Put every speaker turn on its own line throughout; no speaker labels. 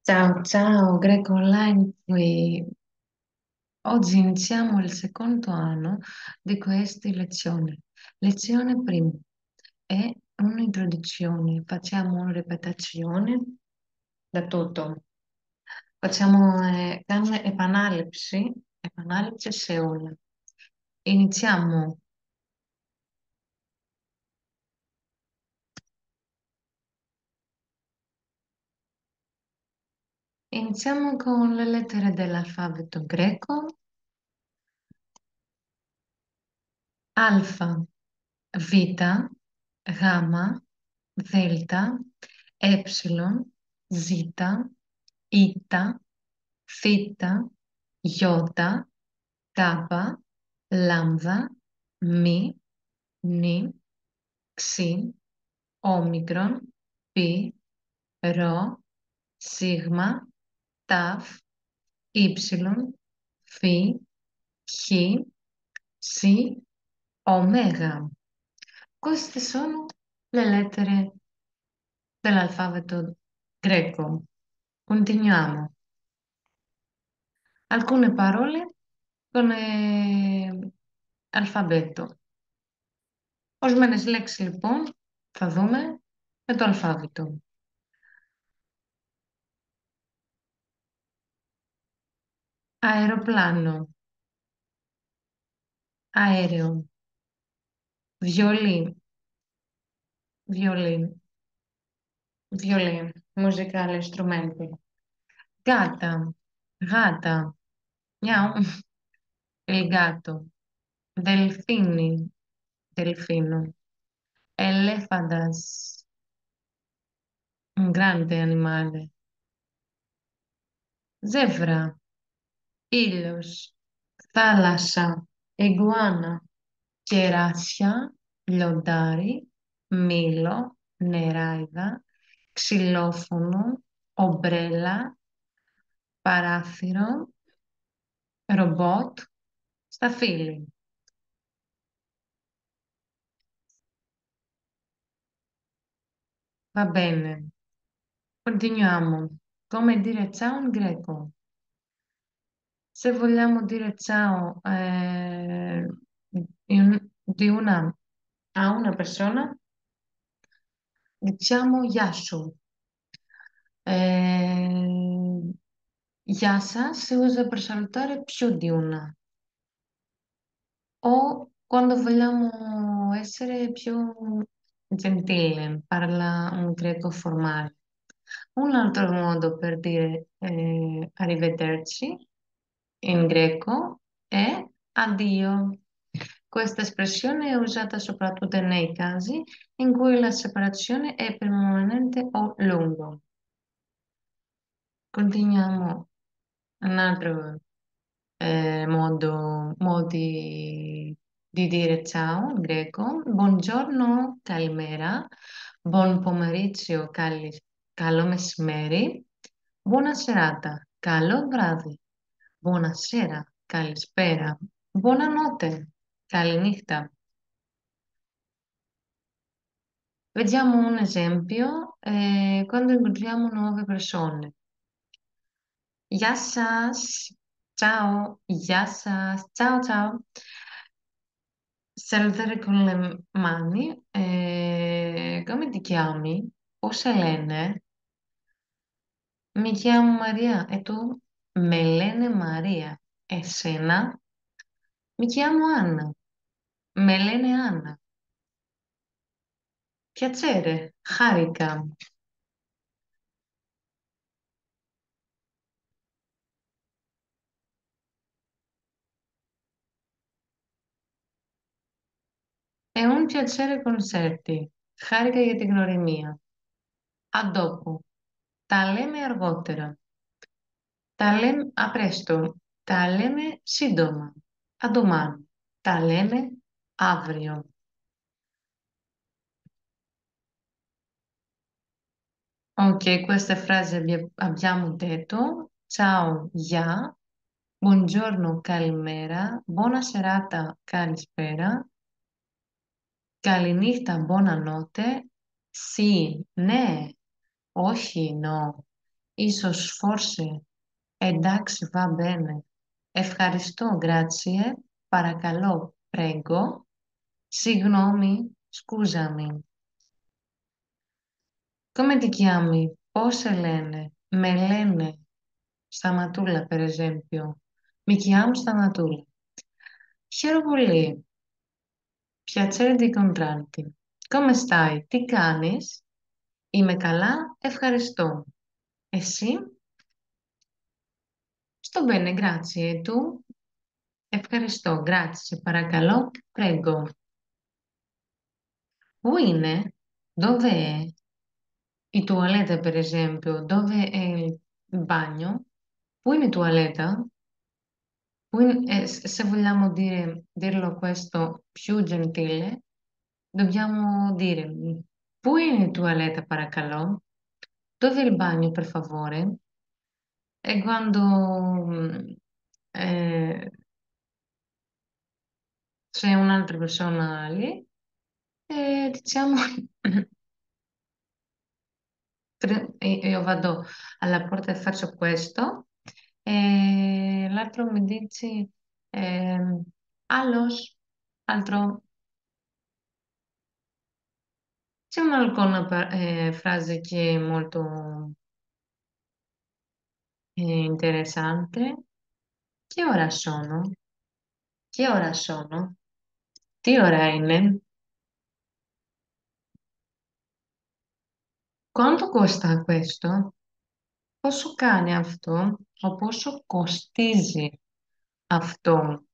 Ciao, ciao, Greco Online qui. Oggi iniziamo il secondo anno di queste lezioni. Lezione prima è un'introduzione, facciamo una ripetizione da tutto. Facciamo κάνουμε επανάληψη σε όλα. Iniziamo. Iniziamo con le lettere dell'alfabeto greco. Alfa, β, γάμα, δέλτα, έψιλον, ζήτα, ήτα, θήτα, γιώτα, κάπα, λάμδα, μη, νη, ξι, όμικρον, πι, ρο, σίγμα, ταφ, ύψιλον, φι, χ, ψι, ωμέγα. Queste sono le lettere dell'alfabeto greco. Continuiamo. Alcune parole con αλφαβέτο. Ορισμένες λέξεις λοιπόν θα δούμε με το αλφάβητο. Αεροπλάνο, αέριο, βιολί, βιολί, βιολί, musicale strumento. Gata, gata, miau, il gatto. Delfini, delfino. Elefantas, un grande animale. Zebra, ήλιος, θάλασσα, εγκουάνα, κεράσια, λιοντάρι, μήλο, νεράιδα, ξυλόφωνο, ομπρέλα, παράθυρο, ρομπότ, σταφύλι. Va bene, continuiamo. Come dire ciao in greco? Se vogliamo dire ciao a una persona, diciamo γεια σου. Γεια σας se usa per salutare più di una. O quando vogliamo essere più gentile, parla un greco formale. Un altro modo per dire arrivederci in greco è addio. Questa espressione è usata soprattutto nei casi in cui la separazione è permanente o lunga. Continuiamo un altro modi di dire ciao in greco. Buongiorno, καλημέρα. Buon pomeriggio, καλό μεσημέρι. Buona serata, καλό βράδυ. Buonasera, καλησπέρα. Buonanotte, καληνύχτα. Vediamo un esempio quando incontriamo nuove persone. Γεια σας, ciao, γεια σας, ciao, ciao. Salutare con le mani. Come ti chiami? Πώς σε λένε? Mi chiamo Maria. E tu? Με λένε Μαρία. Εσένα? Mi chiamo Anna. Με λένε Άννα. Piacere. Χάρηκα. È un piacere conoscerti. Χάρηκα για την γνωριμία. Αντόπο. Τα λέμε αργότερα. Τα λέμε απρέστο. Τα λέμε σύντομα. Αντομάν. Τα λέμε αύριο. Ok, queste frasi abbiamo detto. Ciao, γεια. Buongiorno, καλημέρα. Buona serata, καλησπέρα. Καληνύχτα, buonanotte. Sì, ναι. Όχι, no. Ίσως φόρσε. Εντάξει, va bene. Ευχαριστώ, grazie. Παρακαλώ, prego. Συγγνώμη, scusami. Come ti chiami? Πώς σε λένε? Με λένε Σταματούλα, per esempio. Mi chiamo Σταματούλα. Χαίρομαι πολύ. Piacere di incontrarti. Come stai? Τι κάνεις? Είμαι καλά, ευχαριστώ. Εσύ? Στο bene, grazie. Tu? Ευχαριστώ, grazie. Παρακαλώ, prego. Πού είναι? Dove è? Η τουαλέτα, per esempio. Dove è il bagno? Πού είναι η τουαλέτα? Se vogliamo dirlo questo più gentile, dobbiamo dire πού είναι η τουαλέτα, παρακαλώ? Dove è il bagno, per favore? E quando eh, c'è un'altra persona lì, diciamo, io vado alla porta e faccio questo, e l'altro mi dice, allos, altro. C'è un'altra frase che è molto interessante. Che ora sono? Che ora sono? Τι ώρα είναι? Quanto costa questo? Πόσο κάνει αυτό? Ο πόσο κοστίζει αυτό?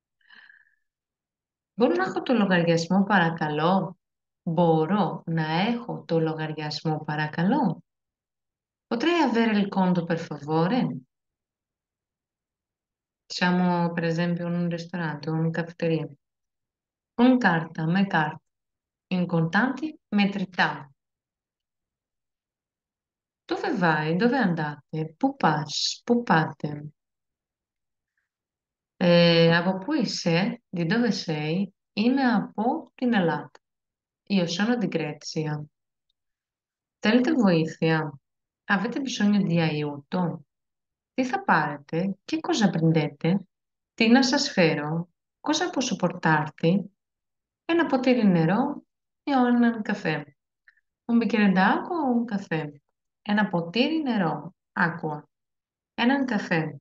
Μπορώ να έχω το λογαριασμό, παρακαλώ? Μπορώ να έχω το λογαριασμό, παρακαλώ? Potrei avere il conto, per favore? Siamo, per esempio, in un ristorante o in caffetteria. Con carta, με carta. In contanti, μετρητά. Dove vai? Dove andate? Πού πας? Πού πάτε? Από πού είσαι? Di dove sei? Είμαι από την Ελλάδα. Io sono di Grecia. Θέλετε βοήθεια? Avete bisogno di aiuto? Τι θα πάρετε? Che cosa prendete? Τι να σας φέρω? Cosa posso portarti? Ένα ποτήρι νερό ή έναν καφέ. Un bicchiere d'acqua o un caffè? Ένα ποτήρι νερό. Άκουα. Έναν καφέ.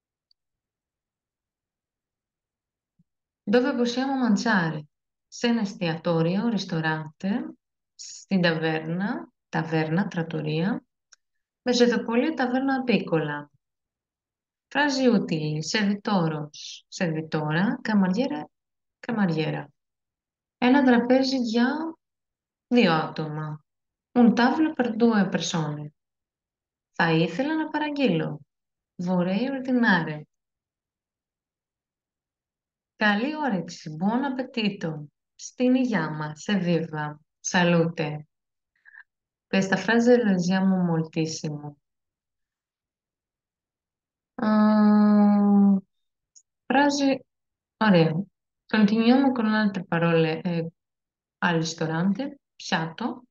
Dove possiamo mangiare? Σε ένα εστιατόριο, ristorante, στην ταβέρνα, trattoria, μεσοδοπολείο, ταβέρνα piccola. Frasi utili, servitoros, servitora, cameriere, cameriera. Ένα τραπέζι για δύο άτομα. Un tavolo per due persone. Θα ήθελα να παραγγείλω. Vorrei ordinare. Καλή όρεξη. Buon appetito. Στην υγειά μας. Evviva. Salute. Questa frase la usiamo moltissimo. Mm, frasi. Ωραία. Continuiamo con altre parole al ristorante. Piatto.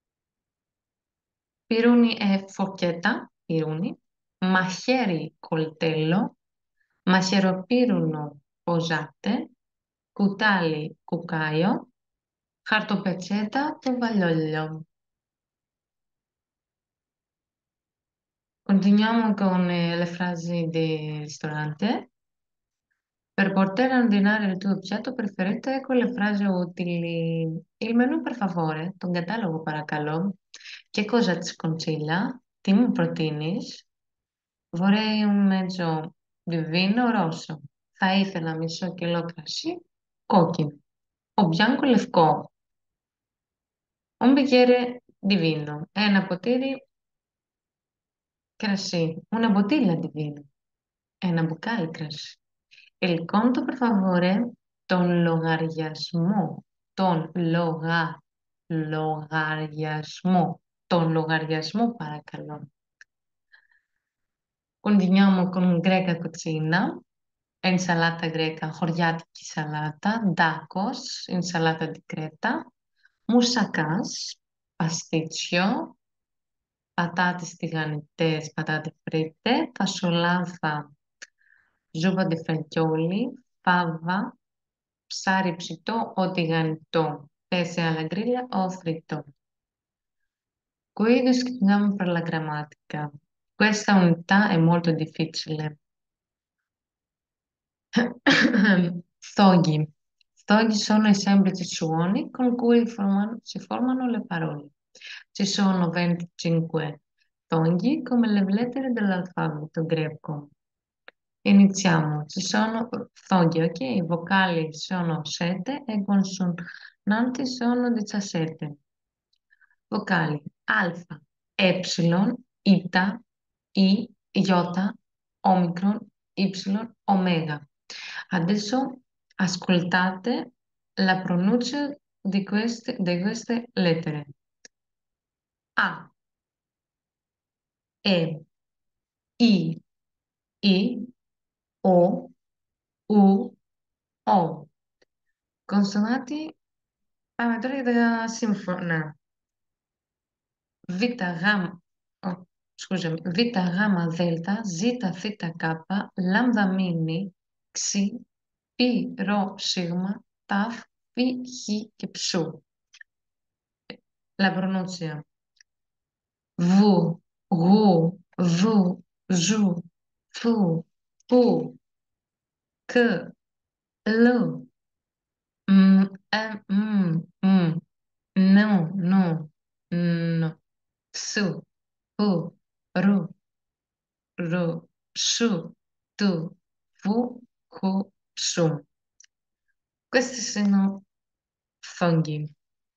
Piruni e forchetta. Piruni. Μαχαίρι, coltello. Μαχαιροπύρουνο, ποζάτε. Κουτάλι, κουκάιο. Χαρτοπετσέτα, tovagliolo. Continuiamo con le frasi di ristorante. Per poter ordinare il tuo piatto preferito, ecco le frasi utili. Il menù, per favore, τον κατάλογο παρακαλώ. Che cosa ti sconsiglia? Τι μου προτείνεις? Vorrei un mezzo di vino rosso. Θα ήθελα μισό κιλό κρασί κόκκινο. Ο bianco λευκό. Un bicchiere di vino. Ένα ποτήρι κρασί. Una bottiglia di vino. Ένα μπουκάλι κρασί. Il conto, per favore, τον λογαριασμό. Λογαριασμό. Τον λογαριασμό, παρακαλώ. Continuiamo con greca cucina. Insalata greca, χωριάτικη σαλάτα. Tacos, insalata di Creta. Moussakas, pasticcio. πατάτες τηγανιτές, πατάτε φρίτε, φασολάδα, ζούπα de φεγγιόλι, φάβα, ψάρι ψητό o tigantò, pese alla griglia o fritto. Qui descriviamo per la grammatica. Questa unità è molto difficile. Stoghi. Stoghi sono i semplici suoni con cui si formano le parole. Ci sono 25 tonghi come le lettere dell'alfabeto greco. Iniziamo. Ci sono toghi, ok? I vocali sono 7 e i consonanti sono 17. Vocali alfa, epsilon, ita, i, iota, omicron, y, omega. Adesso ascoltate la pronuncia di queste lettere. A, E, I, O, U, O. Consonanti, τώρα για τα σύμφωνα. Β, Γ, scusami, Β, Γ, Δ, Ζ, Θ, Κ, λάμδα, μίνι, ξι, πι, ρο, σίγμα, ταφ, φι, χ και ψου. La pronuncia. Βου, γου, βου, ζου, φου, που, κ, λου, μ, μ, νου, νου, νο, σου, που, ρου, ru, su, tu, vu, hu, su. Questi sono funghi.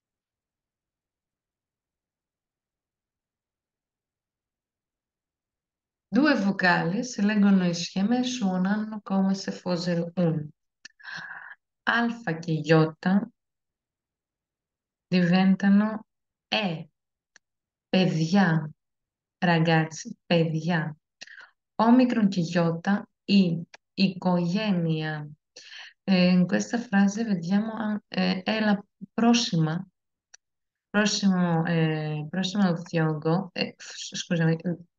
Due vocali si leggono insieme e suonano come se fossero un. Alfa che iota diventano e, παιδιά, ragazzi, παιδιά. Omicron και iota, η, οικογένεια. In questa frase vediamo è la prossimo fianco, scusami,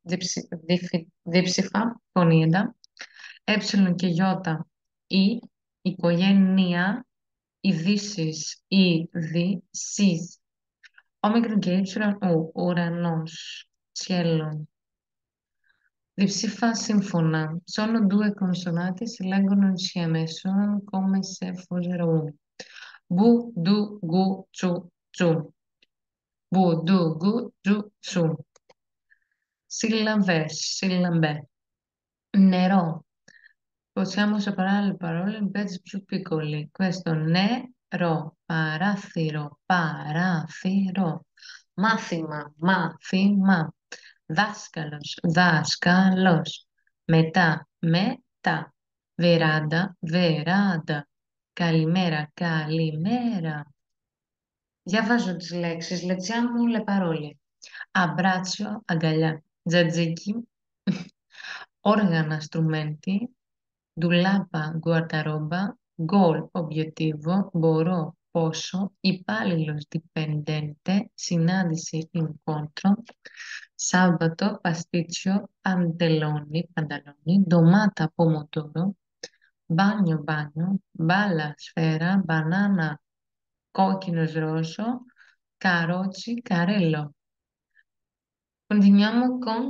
δίψιφα φωνήεντα, και γιώτα, η, οικογένεια, ειδήσεις, ειδήσεις, όμικρον και ύψιλον, ουρανός, cielo. Διψήφα σύμφωνα, sono due consonanti si leggono insieme, sono come se fossero uno. Bu, du, gu, tsu, tsu. Bu, du, gu, giù, su. Σύλλαβες, σύλλαμπε. Νερό. Possiamo separare le parole in pezzi più piccoli. Questo nero, παράθυρο, παράθυρο. Μάθημα, μάθημα. Δάσκαλος, δάσκαλος. Μετά, μετά. Βεράντα, βεράντα. Καλημέρα, καλημέρα. Διαβάζω τις λέξεις. Leggiamo le parole. Αμπράτσιο, αγκαλιά. Τζατζίκι, όργανα, στρουμέντι. Ντουλάπα, γκουαρταρόμπα. Γκολ, ομπιετίβο. Μπορώ, πόσο. Υπάλληλος, dipendente. Συνάντηση, incontro. Σάββατο, παστίτσιο. Παντελόνι, πανταλόνι. Ντομάτα, πομοτόρο. Μπάνιο, μπάνιο. Μπάλα, σφαίρα. Μπανάνα, κόκκινος ρώσο. Καρότσι, καρέλο. Continuiamo con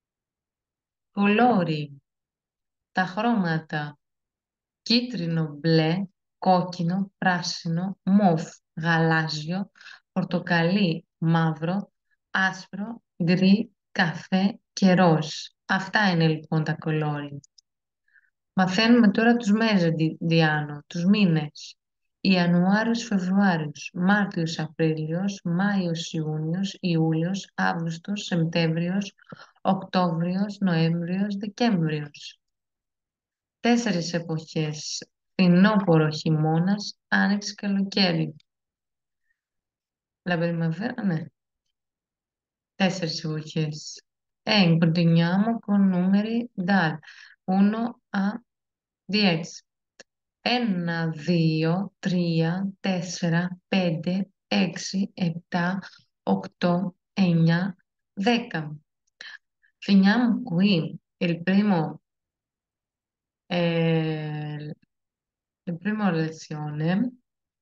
colori. Τα χρώματα. Κίτρινο, μπλε, κόκκινο, πράσινο, μοβ, γαλάζιο, πορτοκαλί, μαύρο, άσπρο, γκρι, καφέ και ροζ. Αυτά είναι λοιπόν τα κολόρι. Μαθαίνουμε τώρα τους μέζες, Διάνο, τους μήνες. Ιανουάριος, Φεβρουάριος, Μάρτιος, Απρίλιος, Μάιος, Ιούνιος, Ιούλιος, Αύγουστος, Σεπτέμβριος, Οκτώβριος, Νοέμβριος, Δεκέμβριος. 4 εποχές. Φθινόπωρο, χειμώνας, άνοιξη, καλοκαίρι. La primavera, ναι. 4 εποχές. Continuiamo con numeri dal 1 a 10. 1, 2, 3, 4, 5, 6, 7, 8, 9, 10. Finiamo qui eh, il primo lezione.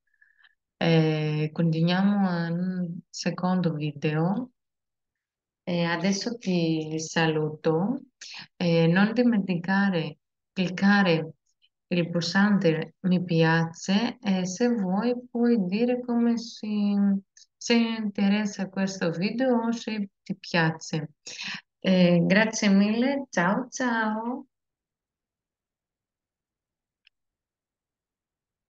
Continuiamo al secondo video. Adesso ti saluto. Non dimenticare cliccare il pulsante mi piace e se vuoi puoi dire se interessa questo video o se ti piace. Grazie mille, ciao ciao.